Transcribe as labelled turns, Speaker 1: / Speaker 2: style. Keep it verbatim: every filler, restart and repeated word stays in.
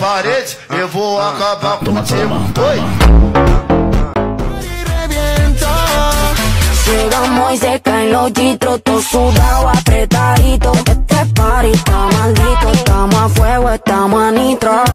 Speaker 1: parede, eu vou acabar contigo. Oi.
Speaker 2: Llegamos y se caen los chitros, todo sudado, apretado.